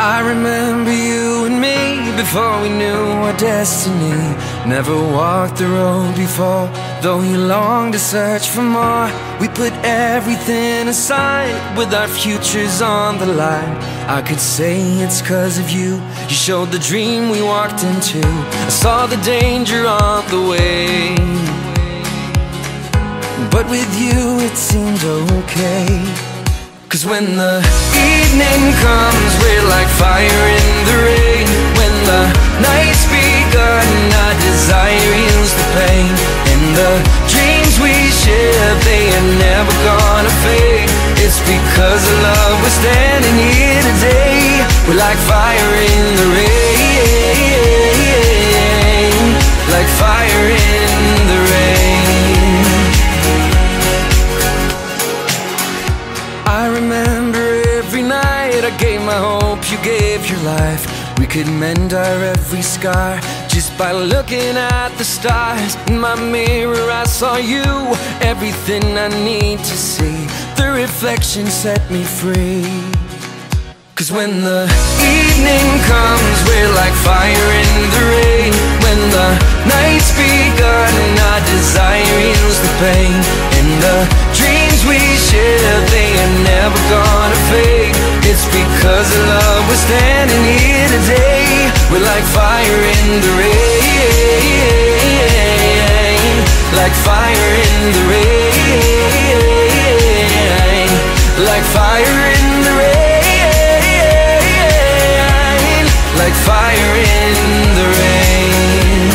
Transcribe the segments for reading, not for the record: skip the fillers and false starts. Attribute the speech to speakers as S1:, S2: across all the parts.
S1: I remember you and me before we knew our destiny. Never walked the road before, though you longed to search for more. We put everything aside with our futures on the line. I could say it's 'cause of you. You showed the dream we walked into. I saw the danger on the way, but with you it seemed okay. 'Cause when the evening comes, we're like fire in the rain. When the night's begun, our desire heals the pain. And the dreams we share, they are never gonna fade. It's because of love we're standing here today. We're like fire in the rain, like fire in the rain. I remember every night I gave my hope, you gave your life. We could mend our every scar just by looking at the stars. In my mirror I saw you, everything I need to see. The reflection set me free. 'Cause when the evening comes, we're like fire in the rain. When the night's begun, our desire heals the pain. And the dreams we share, they are never gonna fade. It's because of love we're standing here today. We're like fire in the rain, like fire in the rain, like fire in the rain, like fire in the rain.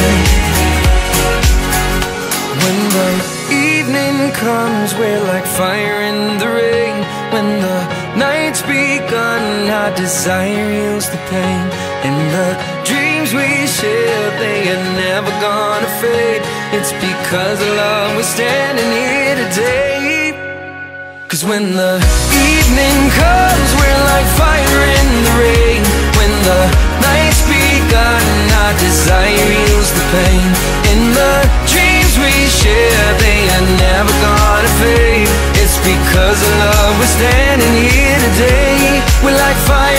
S1: When the evening comes, we're like fire in the rain. When the night's begun, our desire heals the pain. And the dreams we share, they are never gonna fade. It's because of love we're standing here today. 'Cause when the evening comes, we're like fire in the rain. When the night's begun, our desire heals the pain. And the dreams we share, they are never gonna fade. It's because of love we're standing here today. We're like fire